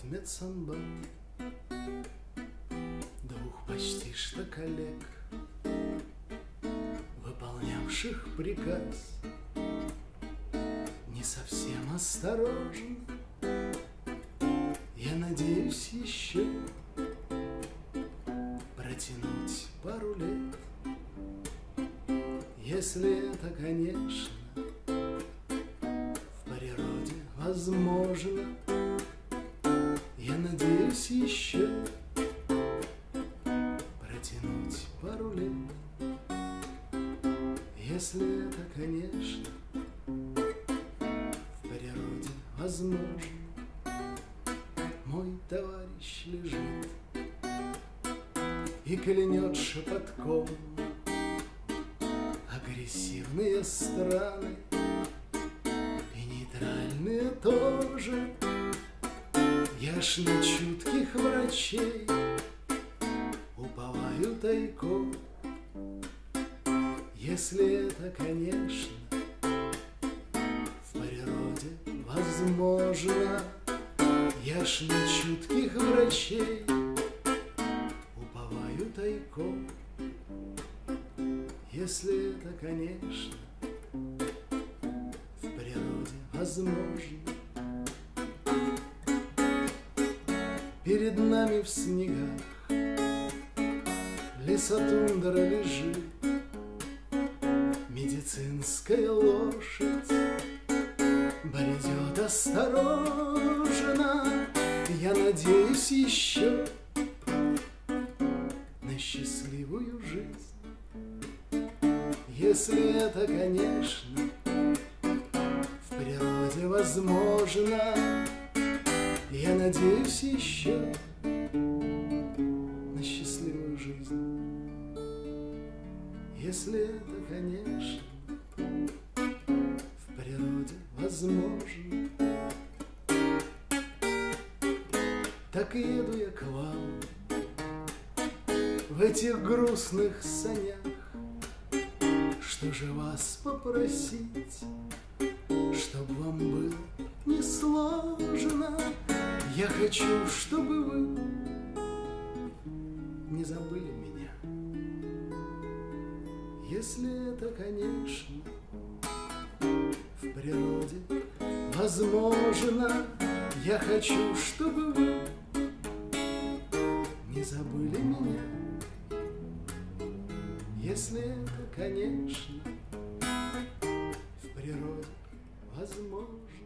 медсанбат двух почти что коллег, выполнявших приказ, не совсем осторожно. Я надеюсь еще протянуть пару лет, если это, конечно, в природе возможно. Я надеюсь еще протянуть пару лет, если это, конечно, в природе возможно. Мой товарищ лежит и клянет шепотком агрессивные страны и нейтральные тоже. Я ж на чутких врачей уповаю тайком, если это, конечно, в природе возможно. Я ж на чутких врачей уповаю тайком, если это, конечно, в природе возможно. Перед нами в снегах лесотундра лежит, медицинская лошадь бредет осторожно. Я надеюсь еще на счастливую жизнь, если это, конечно, в природе возможно. Я надеюсь еще на счастливую жизнь, если это, конечно, в природе возможно. Так и еду я к вам в этих грустных санях. Что же вас попросить, чтоб вам было не сложно? Я хочу, чтобы вы не забыли меня, если это, конечно, в природе возможно. Я хочу, чтобы вы не забыли меня, если это, конечно, в природе возможно.